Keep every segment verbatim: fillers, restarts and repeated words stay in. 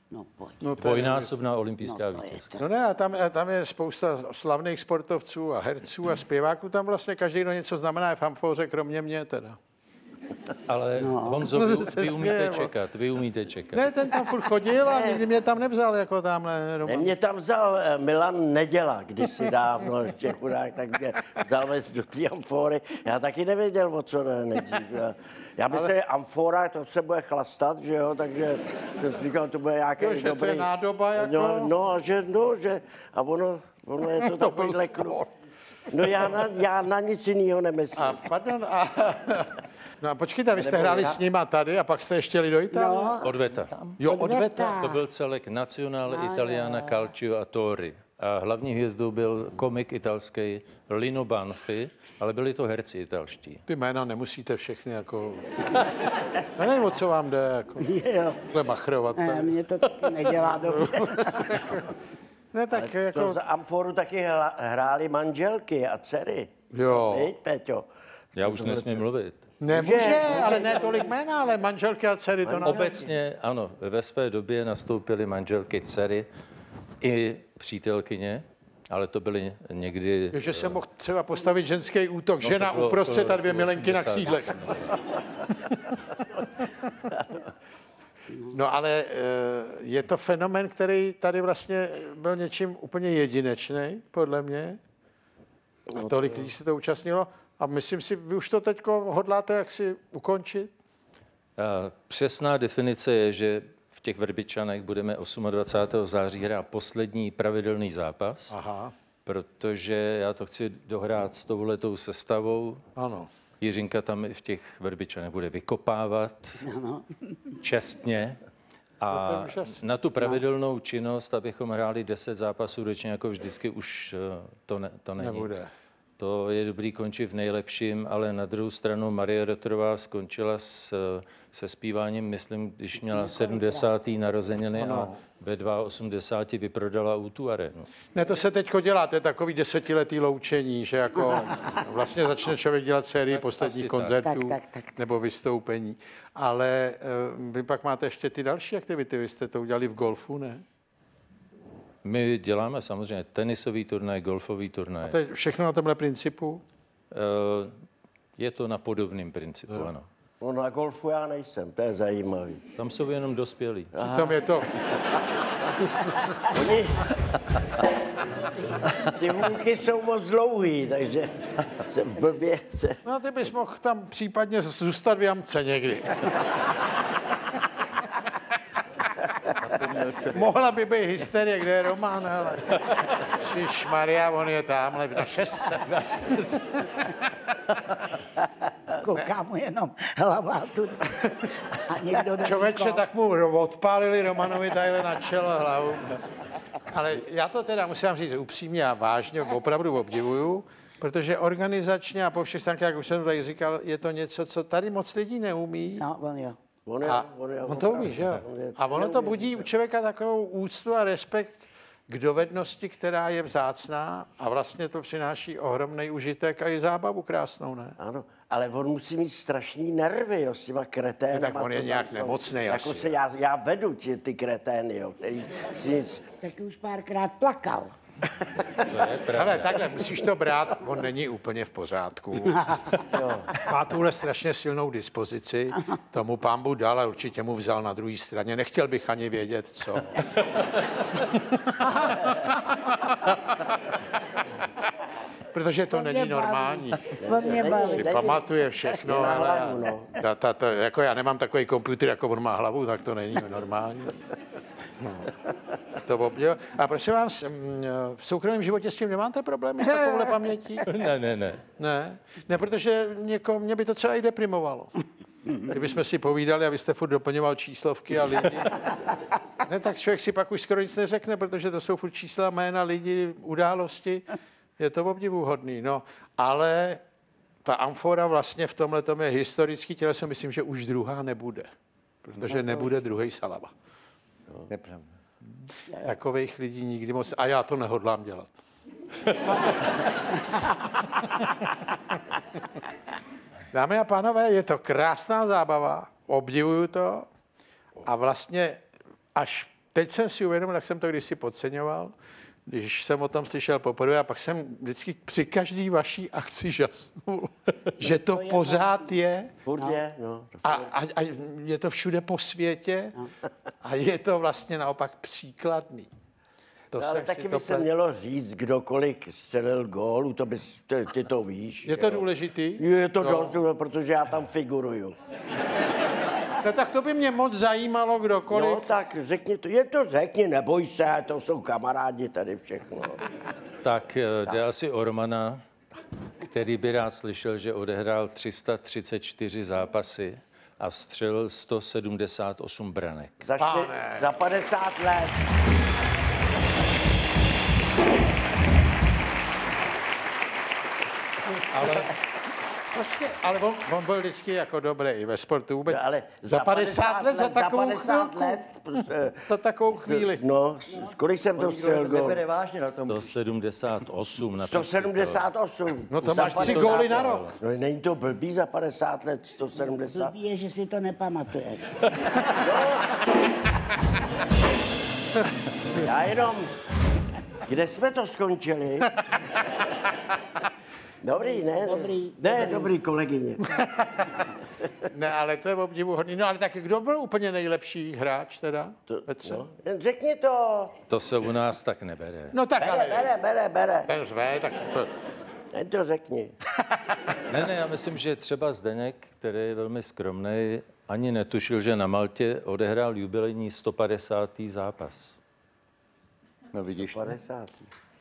No, pojď. No, Dvojnásobná olympijská No, to je vítězka. No ne, a tam, a tam je spousta slavných sportovců a herců a zpěváků. Tam vlastně každý, kdo něco znamená, je v amfóře, kromě mě teda. Ale No. Honzo, vy, To se vy umíte směje, čekat, vy umíte čekat. Ne, ten tam furt chodil a nikdy mě tam nevzal, jako tamhle Roman. Ne, mě tam vzal eh, Milan Neděla, kdysi dávno, ještě chudák, tak mě vzal vez do té amfóry. Já taky nevěděl, o co jde nejdřív. Já myslím, že amfora, to se bude chlastat, že jo, takže jsem říkal, to bude nějaký Jo, že dobrý... to je nádoba jako... No, no, a že, no, že, a ono, ono je to To byl takovýhle sport. kluk. No já na, já na nic jiného nemyslím. A pardon, a... No a počkejte, vy jste Nebo hráli já- s nima tady a pak jste ještě jeli do Itálie? No. Odveta. Jo, Odveta. odveta. To byl celek Nazionale Italiana Calcio a Tori. A hlavní hvězdou byl komik italský Lino Banfi, ale byli to herci italští. Ty jména nemusíte všechny jako... Já nevím, o co vám jde, jako... Jo. Takhle machrovat. Ne, mě to taky nedělá dobře. Ne, tak To jako... za amforu taky hla- hrály manželky a dcery. Jo. Viď, Péťo? Já už nesmím mluvit. Nemůže, ale ne tolik jména, ale manželky a dcery to nevím. Obecně, ano, ve své době nastoupily manželky, dcery i přítelkyně, ale to byly někdy... Že se mohl třeba postavit ženský útok, No, žena to bylo- uprostřed to a dvě bylo milenky na osmdesát. křídlech. No ale eh, je to fenomén, který tady vlastně byl něčím úplně jedinečný, podle mě. A tolik lidí se to účastnilo. A myslím si, vy už to teď hodláte jaksi ukončit? A přesná definice je, že v těch Vrbičanech budeme dvacátého osmého září hrát poslední pravidelný zápas, Aha, protože já to chci dohrát s touhletou sestavou. ano. Jiřinka tam i v těch Vrbičanech bude vykopávat Ano. čestně. No to A je úžasné. na tu pravidelnou činnost, abychom hráli deset zápasů ročně, jako vždycky, už eh, to, ne, to není. Nebude. To je dobrý končit v nejlepším, ale na druhou stranu Marie Rotterová skončila s, se zpíváním, myslím, když měla sedmdesátý narozeniny a ve osmdesátém dvou vyprodala U tu arenu. Ne, to se teď dělá, to je takový desetiletý loučení, že jako vlastně začne člověk dělat sérii posledních tak. koncertů Tak, tak, tak. nebo vystoupení. Ale eh, vy pak máte ještě ty další aktivity, vy jste to udělali v golfu, ne? My děláme samozřejmě tenisový turnaj, golfový turnaj. To je všechno na tomhle principu? Eh, Je to na podobném principu, no. Ano. No na golfu já nejsem, to je zajímavý. Tam jsou jenom dospělí. Tam je to... Oni... Ty hůlky jsou moc dlouhý, takže se blbě se... No ty bys mohl tam případně zůstat v jamce někdy. Mohla by být hysterie, kde je Roman, hele. Šišmarja, on je tamhle na šestce. Kouká mu jenom hlava tu. A někdo do Člověče, tak mu odpálili Romanovi tadyhle na čelo hlavu. Ale já to teda musím říct upřímně a vážně, opravdu obdivuju, protože organizačně a po všech stránkách, jak už jsem tady říkal, je to něco, co tady moc lidí neumí. No, on jo. On, je, A on, je on to umí, že jo? on je A ono to budí u člověka takovou úctu a respekt k dovednosti, která je vzácná a vlastně to přináší ohromný užitek a i zábavu krásnou, ne? Ano, ale on musí mít strašný nervy, jo, s těma kreténama. Tak on je co tam nějak jsou. nemocnej Jako asi, se já, já vedu tě, ty kretény, jo, který si nic... Taky už párkrát plakal. Ale takhle, musíš to brát, on není úplně v pořádku. Má tuhle strašně silnou dispozici, tomu pán Bůh dal a určitě mu vzal na druhé straně. Nechtěl bych ani vědět, co. Protože to není baví. normální. On mě baví. Si pamatuje všechno, Je na ale hlavu, no. data, to, jako já nemám takový počítač, jako on má hlavu, tak to není normální. No. To obdiv... A prosím vás, mm, v soukromém životě s tím nemáte problémy s takovouhle pamětí? Ne, ne, ne. Ne, ne, protože někoho, mě by to třeba i deprimovalo. Kdybychom si povídali a vy jste furt doplňoval číslovky a lidi. Ne, tak člověk si pak už skoro nic neřekne, protože to jsou furt čísla, jména, lidi, události. Je to obdivuhodný, no. Ale ta amfora vlastně v tomhle tom je historický, těle si myslím, že už druhá nebude. Protože nebude druhý Salava. Nepravda. Takových lidí nikdy moc... A já to nehodlám dělat. Dámy a pánové, je to krásná zábava, obdivuju to a vlastně až teď jsem si uvědomil, jak jsem to kdysi podceňoval, když jsem o tom slyšel poprvé a pak jsem vždycky při každý vaší akci žasnul, že to pořád je. Furt je, no. A, a, a je to všude po světě a je to vlastně naopak příkladný. To No, ale taky by se mělo říct, kdokoliv střelil gólů, to bys, ty, ty to víš. Je to jo? důležitý? Je to no. dost, protože já tam figuruju. No tak to by mě moc zajímalo, kdokoliv. No tak řekni to, je to řekni, neboj se, to jsou kamarádi tady všechno. Tak jde asi o Romana, který by rád slyšel, že odehrál tři sta třicet čtyři zápasy a vstřelil sto sedmdesát osm branek. Za, čty, za padesát let. Ale, počkej, ale on, on byl vždycky jako dobrý i ve sportu vůbec. No, ale za padesát let, za takovou za padesát chvilku, let, za takovou chvíli. No, kolik jsem to střelil gól? Nebere vážně na tom. sto sedmdesát osm. sto sedmdesát osm. No to Za máš tři padesát góly na rok. No není to blbý za padesát let, sto sedmdesát. Blbý je, že si to nepamatuje. Já jenom, kde jsme to skončili? Dobrý, ne? Dobrý, Ne, dobrý. dobrý kolegyně. Ne, ale to je obdivuhodný. No ale tak kdo byl úplně nejlepší hráč teda, To, Petře? no, jen řekni to. To se u nás tak nebere. No tak Bere, ale... bere, bere, bere. Ten řve, tak to... Jen to řekni. Ne, ne, já myslím, že třeba Zdeněk, který je velmi skromný, ani netušil, že na Maltě odehrál jubilejní sto padesátý zápas. No vidíš. padesát.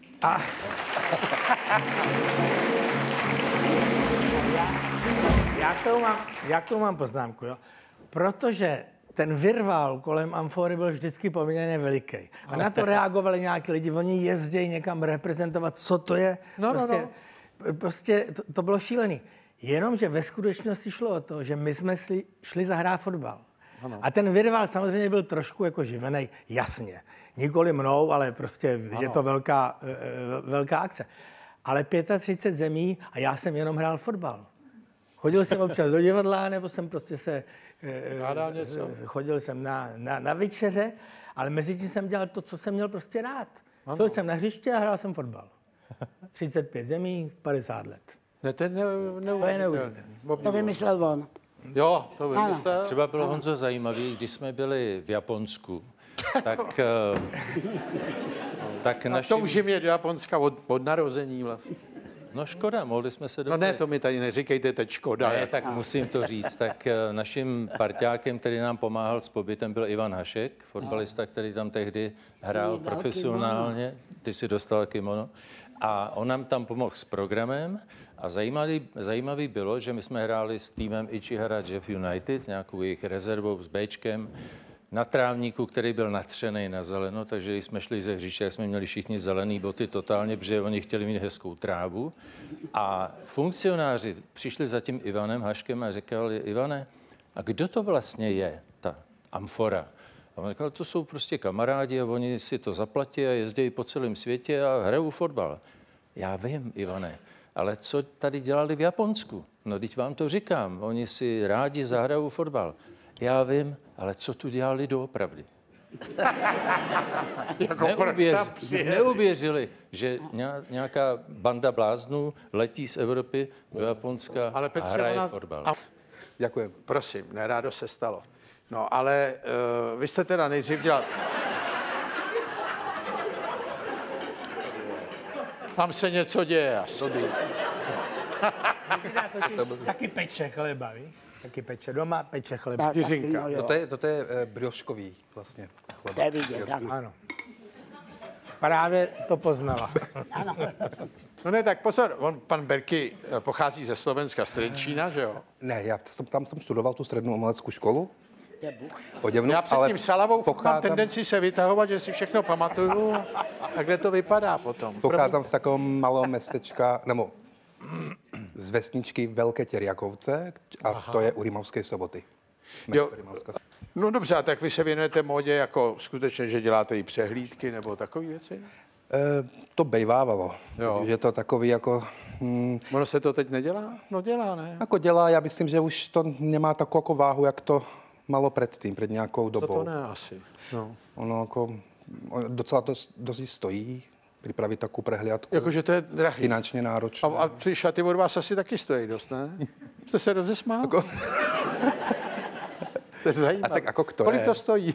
Já k tomu mám, já k tomu mám poznámku, jo. Protože ten virvál kolem amfory byl vždycky poměrně veliký. A na to reagovali nějaký lidi. Oni jezdí někam reprezentovat, co to je. No, no, prostě, no. prostě to, to bylo šílený. Jenomže ve skutečnosti šlo o to, že my jsme šli, šli zahrát fotbal. Ano. A ten virvál samozřejmě byl trošku jako živený, jasně. Nikoli mnou, ale prostě ano. Je to velká, velká akce. Ale třicet pět zemí a já jsem jenom hrál fotbal. Chodil jsem občas do divadla, nebo jsem prostě se... Hádal něco? Chodil jsem na, na, na večeře, ale mezi tím jsem dělal to, co jsem měl prostě rád. Šel jsem na hřiště a hrál jsem fotbal. třicet pět zemí, padesát let. Ne, ten ne, To je neuvěřitelné. To vymyslel on. Jo, to vymyslel. Třeba bylo, Honzo, zajímavý, když jsme byli v Japonsku, tak, eh, tak A našim... to už jim je do Japonska od, od narození vlastně. No škoda, mohli jsme se No dobře... ne, to mi tady neříkejte teď škoda. Ne, tak musím to říct. Tak eh, naším parťákem, který nám pomáhal s pobytem, byl Ivan Hašek, fotbalista, který tam tehdy hrál Mě dal profesionálně. Ty si dostal kimono. A on nám tam pomohl s programem. A zajímavý, zajímavý bylo, že my jsme hráli s týmem Ichihara Jeff United, nějakou jejich rezervou s Bčkem, na trávníku, který byl natřený na zeleno, takže když jsme šli ze hřiště, jsme měli všichni zelený boty totálně, protože oni chtěli mít hezkou trávu. A funkcionáři přišli za tím Ivanem Haškem a říkali, Ivane, a kdo to vlastně je, ta amfora? A on říkal, to jsou prostě kamarádi a oni si to zaplatí a jezdí po celém světě a hrajou fotbal. Já vím, Ivane, ale co tady dělali v Japonsku? No, teď vám to říkám, oni si rádi zahrajou fotbal. Já vím, ale co tu dělali doopravdy? Jako Neuvěř, neuvěřili, že nějaká banda bláznů letí z Evropy do Japonska Ale a Petře, hraje ona- fotbal. A- Děkuji. Prosím, nerádo se stalo. No, ale uh, vy jste teda nejdřív dělal... Tam se něco děje asi. Taky peče chleba, víš? Taky peče doma, peče chleba. Tyřinka. No, jo. To je, to je eh, brioškový vlastně. To je vidět, ano. Ano. Právě to poznala. Ano. No ne, tak pozor, on, pan Berky eh, pochází ze Slovenska, z Trenčína, že jo? Ne, já jsem, tam jsem studoval tu střední uměleckou školu. To je Bůh. Oděvnu, Já před ale tím Salavou mám pocházím, tendenci se vytahovat, že si všechno pamatuju. A kde to vypadá potom? pocházím z takového malého městečka, nebo z vesničky Velké Těrjakovce, a Aha. to je u Rimavské Soboty. Jo. Město Rimavská. No dobře, a tak vy se věnujete módě jako skutečně, že děláte i přehlídky nebo takové věci? E, to bejvávalo. Jo. Je to takový jako... Hm, Ono se to teď nedělá? No dělá, ne? jako dělá, já myslím, že už to nemá takovou jako váhu, jak to malo předtím, před nějakou To dobou. to ne asi. No. Ono jako, docela to dost stojí, připravit takovou prehliadku. Jakože to je drahý. Finančně náročné. A, a ty šaty od vás asi taky stojí dost, ne? Jste se rozesmál? Jako... To je zajímavé. A tak jako kto Kolik je? to stojí?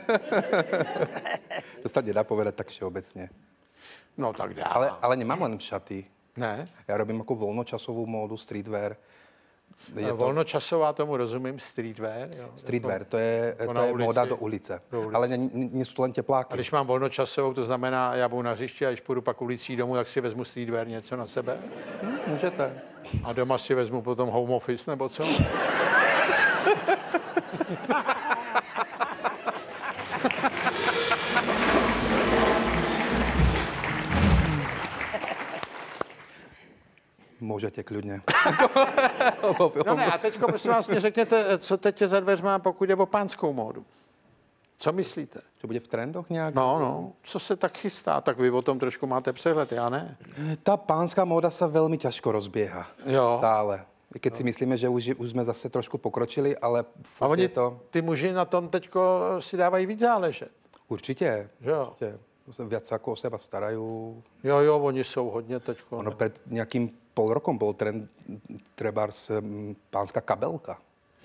To se nedá povedat tak všeobecně. No tak dá. Ale, ale nemám len šaty. Ne? Já robím jako volnočasovou módu, streetwear. Je to Volnočasová, tomu rozumím, streetwear. Jo. streetwear, to je, Jako to na je ulici. móda do ulice. Do ulice. Ale nejsou to len A tepláky. když mám volnočasovou, to znamená, já budu na hřišti a když půjdu pak ulicí domů, tak si vezmu streetwear něco na sebe. Hm, můžete. A doma si vezmu potom home office, nebo co? Můžete klidně. No ne, a teďko prosím vás mě řekněte, co teď je za dveřma, pokud jde o pánskou módu. Co myslíte? Co bude v trendoch nějak? No, no, co se tak chystá, tak vy o tom trošku máte přehled, já ne. Ta pánská móda se velmi těžko rozběhá. Jo. Stále. I keď si myslíme, že už, už jsme zase trošku pokročili, ale A furt oni, je to... ty muži na tom teďko si dávají víc záležet. Určitě. Že jo? Určitě. Se Viac jako o seba starají. Jo, jo, oni jsou hodně teďko. Ono před nějakým pol rokom byl trend trebárs mm, pánská kabelka.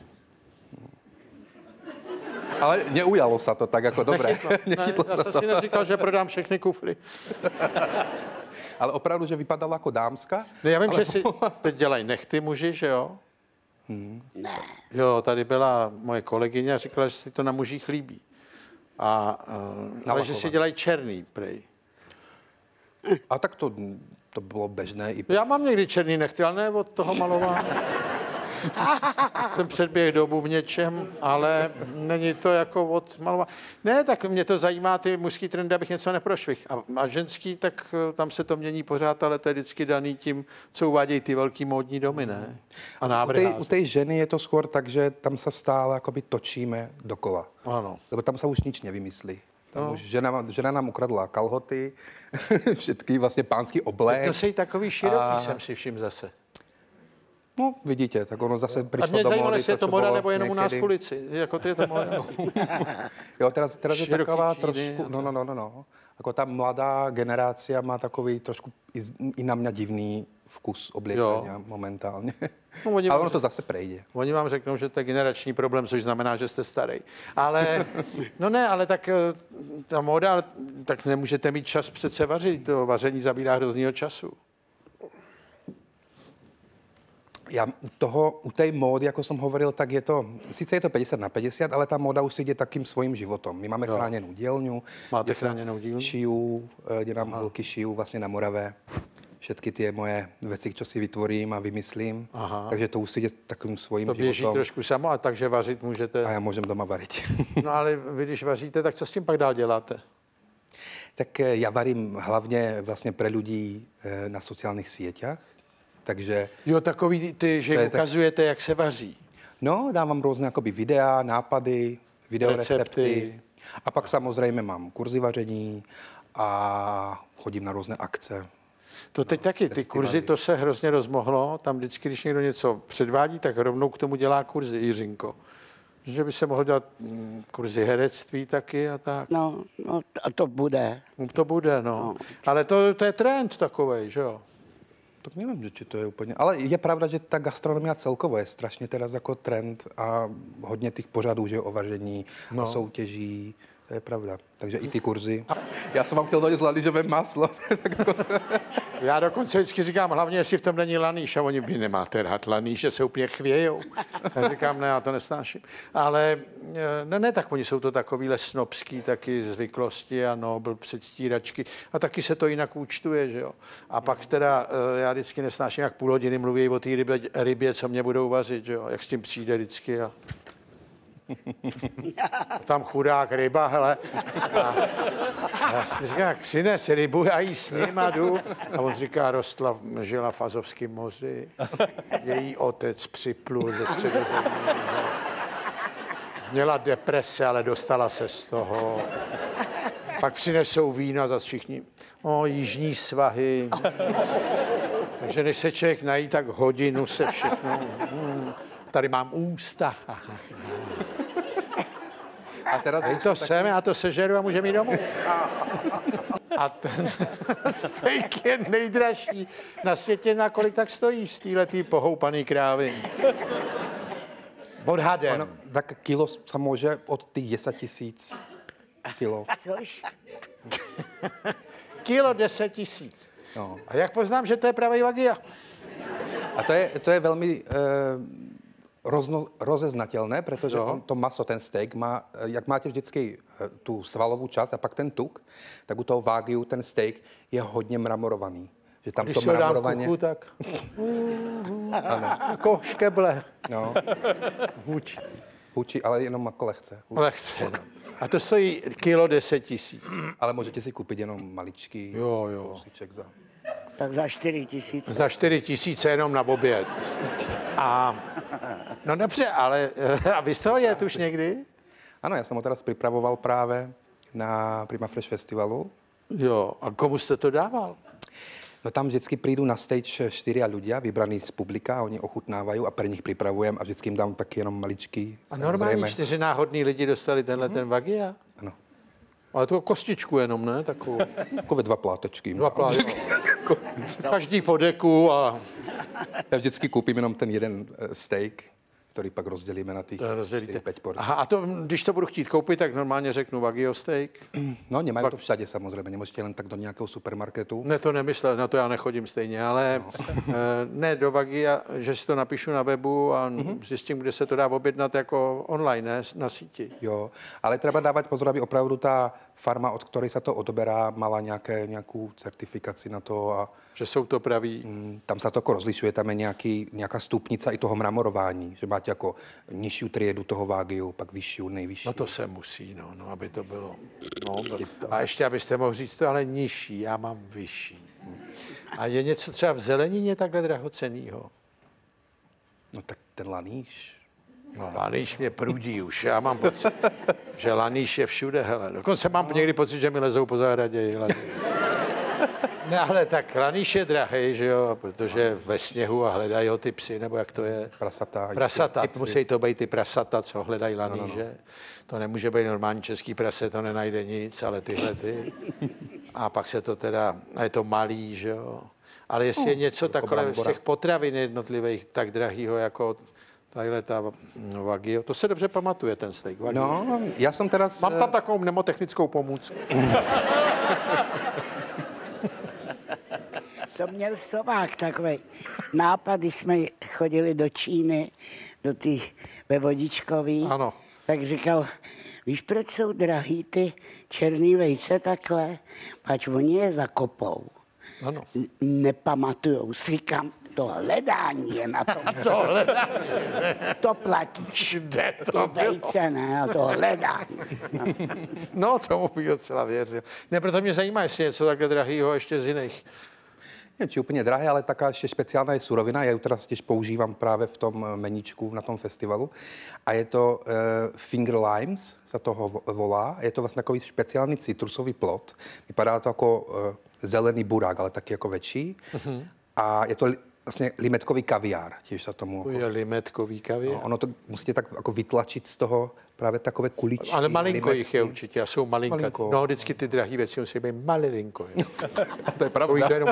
Ale neujalo se to tak jako dobré. Ne, já jsem si neříkal, že prodám všechny kufry. Ale opravdu, že vypadala jako dámska. Ne, já vím, ale... že si teď dělají nechty muži, že jo? Hmm. Ne. Jo, tady byla moje kolegyně a říkala, že si to na mužích líbí. A, uh, ale že si dělají černý, prej. A tak to, to bylo běžné. I... Já mám někdy černý nechty, ale ne od toho malování. Jsem předběh dobu v něčem, ale není to jako od malování. Ne, tak mě to zajímá, ty mužský trendy, abych něco neprošvih. A, a ženský, tak tam se to mění pořád, ale to je vždycky daný tím, co uvádějí ty velký módní domy, ne? A U návrháře. té ženy je to skôr tak, že tam se stále akoby točíme dokola. Ano. Lebo tam se už nič nevymyslí. Tam no. už žena, žena nám ukradla kalhoty, všetky vlastně pánský oblek. No sej takový široký, A- jsem si všim zase. No, vidíte, tak ono zase A přišlo mě do zajímalo, módy jestli je to čo moda, bolo nebo jenom u nás někdy. v ulici. Jako to je to moda. Jo, teraz, teraz je Široký taková třídy, trošku, no, no, no, no, no. Jako ta mladá generácia má takový trošku i, z- i na mě divný vkus obliekania momentálně. No, oni Ale vám ono to řek- zase prejde. Oni vám řeknou, že to je generační problém, což znamená, že jste starý. Ale, no ne, ale tak eh, ta móda, tak nemůžete mít čas přece vařit. To vaření zabírá hroznýho času. Já u toho, u té módy, jako jsem hovoril, tak je to, sice je to päťdesiat na päťdesiat, ale ta móda už si jde takým svým životom. My máme Jo. chráněnou dílnu. Máte kde se chráněnou dílnu? Šiju, eh, kde nám holky šiju vlastně na Morave. Všetky ty moje věci, co si vytvorím a vymyslím. Aha. Takže to už si jde takým svým To běží životom. trošku samo, a takže vařit můžete. A já můžem doma varit. No ale vy, když vaříte, tak co s tím pak dál děláte? Tak eh, já varím hlavně vlastně pre lidí eh, na sociálních sítích. Takže Jo, takový ty, že To jim je tak- ukazujete, jak se vaří. no, dávám různé jakoby videa, nápady, videorecepty. Recepty. A pak samozřejmě mám kurzy vaření a chodím na různé akce. To teď taky, ty festivaly. kurzy, to se hrozně rozmohlo. Tam vždycky, když někdo něco předvádí, tak rovnou k tomu dělá kurzy, Jiřinko. Že by se mohl dělat mm, kurzy herectví taky a tak. No, no, a to bude. No, to bude, no. Ale to, to je trend takovej, že jo? Tak nevím, že či to je úplně, ale je pravda, že ta gastronomia celkovo je strašně teraz jako trend a hodně těch pořadů, že o vaření, no. o soutěží, to je pravda. Takže i ty kurzy. Já jsem vám chtěl dojít z lanížové maslo. Já dokonce vždycky říkám, hlavně, jestli v tom není laníš, a oni, vy nemáte rád laníš, že se úplně chvějou. Já říkám, ne, já to nesnáším. Ale ne, ne, tak oni jsou to takovýhle snobský taky zvyklosti a nobl, předstíračky. A taky se to jinak účtuje, že jo. A pak teda, já vždycky nesnáším, jak půl hodiny mluví o té rybě, rybě, co mě budou vařit, že jo. Jak s tím přijde vždycky a... Tam chudák ryba, hele. A já si říkám, jak přines rybu, já jí s ním a jdu. A on říká, rostla, žila v Azovském moři. Její otec připlul ze Středozemí. Měla deprese, ale dostala se z toho. Pak přinesou víno a zase všichni, o, jižní svahy. Takže než se člověk nají, tak hodinu se všechno. Hmm, tady mám ústa. A teraz Dej to sem, já to sežeru a můžeme jít domů. A ten steak je nejdražší na světě. Na kolik tak stojíš z téhletý pohoupaný krávy? Odhadem. Ono, tak kilo se může od těch deset tisíc kilo. Což? Kilo deset tisíc. No. A jak poznám, že to je pravý Wagyu? A to je, to je velmi eh, rozno, rozeznatelné, protože Jo. on, to maso, ten steak má, eh, jak máte vždycky eh, tu svalovou část a pak ten tuk, tak u toho Wagyu ten steak je hodně mramorovaný. Že tam Když to si ho dám mramorovaně... kuchu, tak jako škeble. No, Huč. hučí, ale jenom jako lehce. Lehce. No. A to stojí kilo deset tisíc. Ale můžete si koupit jenom maličký Jo, jo. kousíček za... Tak za čtyři tisíce. Za čtyři tisíce jenom na oběd. A no dobře, ale a vy z toho jet už někdy? Ano, já jsem ho teraz připravoval právě na Prima Fresh Festivalu. Jo, a komu jste to dával? No tam vždycky přijdu na stage čtyři ľudia, vybraní z publika, a oni ochutnávají a pro nich připravujem a vždycky jim dám taky jenom maličký. A normální čtyři náhodní lidi dostali tenhle mm-hmm. ten Wagyu? Ano. Ale to kostičku jenom, ne? Takovou. Takové dva plátečky. Dva plátečky. Každý po deku a... Já vždycky koupím jenom ten jeden steak, který pak rozdělíme na těch rozdělíte. pět porcí. Aha, a to, když to budu chtít koupit, tak normálně řeknu Wagyu steak. No, nemají pak... to všade samozřejmě, nemůžete jen tak do nějakého supermarketu. Ne, to nemyslel, na to já nechodím stejně, ale no. ne do Wagyu, že si to napíšu na webu a mm-hmm. zjistím, kde se to dá objednat jako online, ne, na síti. Jo, ale třeba dávat pozor, aby opravdu ta farma, od které se to odoberá, mala nějaké, nějakou certifikaci na to a že jsou to praví. Mm, tam se to jako rozlišuje, tam je nějaký, nějaká stupnice i toho mramorování, že máte jako nižší triedu toho Wagyu, pak vyšší, nejvyšší. No to se musí, no, no aby to bylo. No, a ještě, abyste mohli říct to, ale nižší, já mám vyšší. A je něco třeba v zelenině takhle drahocenného? No tak ten laníš. No laníš mě prudí už, já mám pocit, že laníš je všude, hele. Dokonce mám no. někdy pocit, že mi lezou po zahradě. Ne, ale tak laníš je drahej, že jo, protože ve sněhu a hledají ho ty psy, nebo jak to je? Prasata. Prasata, musí to být ty prasata, co hledají laníže. No, no, no. To nemůže být normální český prase, to nenajde nic, ale tyhle ty. A pak se to teda, a je to malý, že jo. Ale jestli je něco takové z těch potravin jednotlivých tak drahýho, jako tahle ta Wagyu, to se dobře pamatuje, ten steak Wagyu. No, já jsem teraz... Mám tam takovou mnemotechnickou pomůcku. To měl Sovák takový nápad, když jsme chodili do Číny, do té ve Vodičkový. Ano. Tak říkal, víš, proč jsou drahý ty černý vejce takhle? Pač oni je zakopou. Ano. N- nepamatujou. Říkám, to hledání je na tom. To hledání. To platíš. Kde to Ty vejce, ne, to hledání. No. No, tomu bych docela věřil. Ne, proto mě zajímá, jestli něco takhle drahýho ještě z jiných. Nevím, či úplně drahé, ale taká ještě speciální je surovina. Já ji teda těž používám právě v tom meníčku na tom festivalu. A je to uh, finger limes, se toho volá. Je to vlastně takový speciální citrusový plod. Vypadá to jako uh, zelený burák, ale taky jako větší. Uh-huh. A je to li, vlastně limetkový kaviár, těž se tomu... To je limetkový kaviár. No, ono to musíte tak jako vytlačit z toho právě takové kuličky. Ale malinko limetky. jich je určitě a jsou malinka. Malinko. No, vždycky ty drahé věci musí být malinko. To je pravda. To jenom...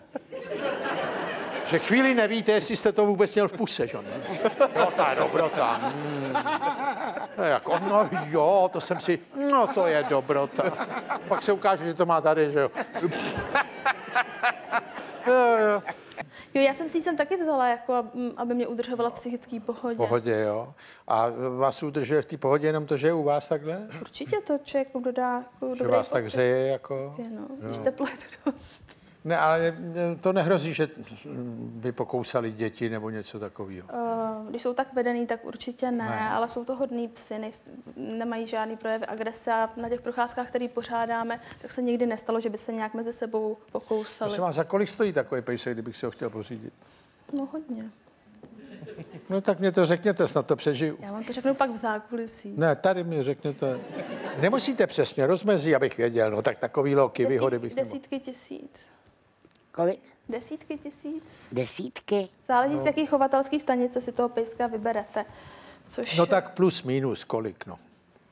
Že chvíli nevíte, jestli jste to vůbec měl v puse, že? Jo, ta je dobrota. Mm. To je jako, no jo, to jsem si, no to je dobrota. Pak se ukáže, že to má tady, že jo. Jo, jo. Jo, já jsem si ji sem taky vzala, jako, aby mě udržovala v psychické pohodě. Pohodě, jo. A vás udržuje v té pohodě jenom to, že je u vás takhle? Určitě to člověku dodá jako Že dobrý vás pocit. tak hřeje, jako... No, když teplo je to dost. Ne, ale to nehrozí, že by pokousali děti nebo něco takového. Uh, když jsou tak vedený, tak určitě ne, ne. Ale jsou to hodný psy, ne, nemají žádný projevy agrese a na těch procházkách, které pořádáme, tak se nikdy nestalo, že by se nějak mezi sebou pokousali. Prosím vás, za kolik stojí takový pejsek, kdybych si ho chtěl pořídit? No hodně. No tak mě to řekněte, snad to přežiju. Já vám to řeknu pak v zákulisí. Ne, tady mi řekněte. Nemusíte přesně, rozmezí, abych věděl, no tak takový loky výhody bych nemohl. Desítky tisíc. Kolik? Desítky tisíc. Desítky? Záleží, z jaký chovatelský stanice si toho pejska vyberete. Což... No tak plus, minus, kolik, no.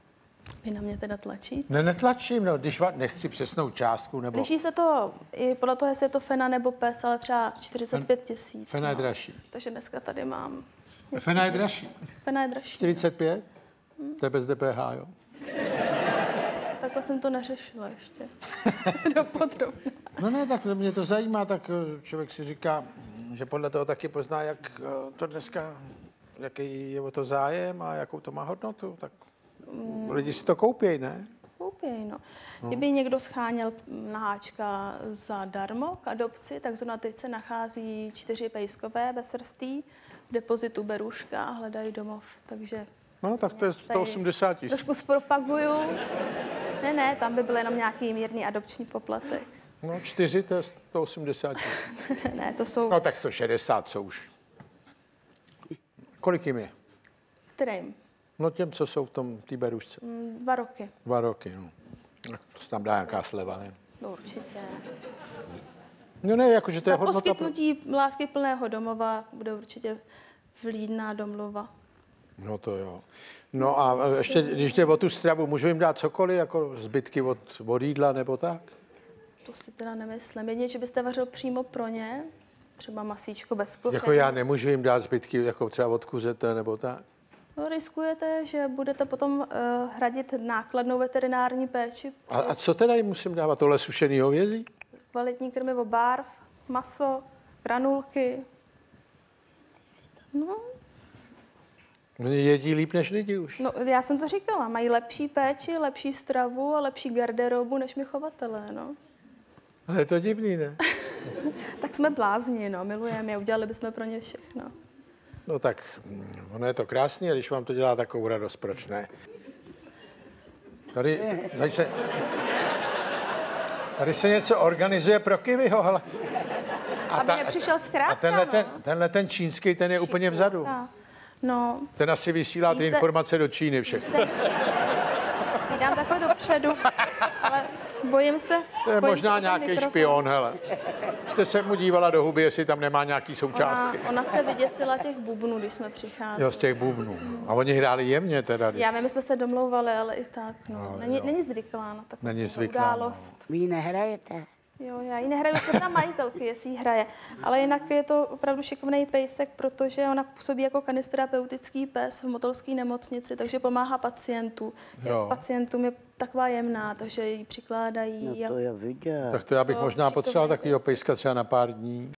Vy na mě teda tlačíte? Ne, netlačím, no, když va- nechci přesnou částku, nebo... Liší se to i podle toho, jestli je to fena nebo pes, ale třeba čtyřicet pět tisíc. Fena je dražší. Takže dneska tady mám. Fena je dražší. Fena je dražší. čtyřicet pět? To je bez D P H, jo? Takhle jsem to neřešila ještě. Dopodrobna. No ne, tak mě to zajímá, tak člověk si říká, že podle toho taky pozná, jak to dneska, jaký je o to zájem a jakou to má hodnotu, tak lidi si to koupějí, ne? Koupěj, no. Kdyby někdo scháněl na háčka zadarmo k adopci, tak zrovna teď se nachází čtyři pejskové bezsrstí v depozitu Beruška a hledají domov, takže... No, tak to je sto osmdesát tisíc. Trošku zpropaguju. Ne, ne, tam by byl jenom nějaký mírný adopční poplatek. No, čtyři, to je sto osmdesát tisíc. Ne, to jsou... No, tak sto šedesát jsou už. Kolik jim je? Kterým? No těm, co jsou v tom té berušce. Mm, Dva roky. Dva roky, no. Tak to se tam dá nějaká sleva, ne? No, určitě. No ne, jakože to je Za hodnota... poskytnutí lásky plného domova bude určitě vlídná domluva. No to jo. No a ještě, když jde o tu stravu, můžu jim dát cokoliv, jako zbytky od, od jídla nebo tak? To si teda nemyslím. Jedině, že byste vařil přímo pro ně, třeba masíčko bez kuře. Jako já nemůžu jim dát zbytky, jako třeba od kuřete nebo tak? No, riskujete, že budete potom uh, hradit nákladnou veterinární péči. A, a co teda jim musím dávat? Tohle sušený hovězí? Kvalitní krmivo barv, maso, granulky. No, Oni jedí líp než lidi už. no, já jsem to říkala. Mají lepší péči, lepší stravu a lepší garderobu než my chovatelé, no. Ale je to divný, ne? Tak jsme blázni, no. Milujeme je, udělali bychom pro ně všechno. No tak, ono je to krásný, a když vám to dělá takovou radost, proč ne? Tady, tady se... Tady se něco organizuje pro Kiwiho, hele. Aby nepřišel zkrátka, A tenhle, no. ten, tenhle ten čínský, ten je úplně vzadu. No, Ten asi vysílá ty Ví se- informace do Číny všechno. se... si dám takhle dopředu, ale bojím se... To je bojím možná se o ten nějaký mikrofon. špion, hele. Jste se mu dívala do huby, jestli tam nemá nějaký Ona, součástky. ona se vyděsila těch bubnů, když jsme přicházeli. Jo, z těch bubnů. A oni hráli jemně teda. Já vím, my jsme se domlouvali, ale i tak, no. Není, není zvyklá na takovou Není zvyklá, no. událost. Vy ji nehrajete? Jo, já ji nehraju, jsem na majitelky, jestli ji hraje. Ale jinak je to opravdu šikovný pejsek, protože ona působí jako kanisterapeutický pes v motolské nemocnici, takže pomáhá pacientů. Jo. Pacientům je taková jemná, takže ji přikládají. No to je vidět. Tak to já bych No, možná šikovný potřeboval takovýho pes. pejska třeba na pár dní.